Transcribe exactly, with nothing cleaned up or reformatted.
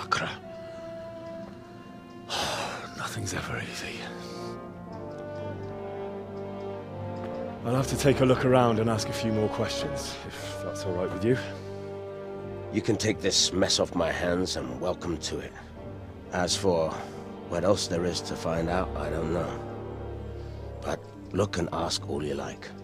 Sakra. Nothing's ever easy. I'll have to take a look around and ask a few more questions, if that's all right with you. You can take this mess off my hands and welcome to it. As for what else there is to find out, I don't know. But look and ask all you like.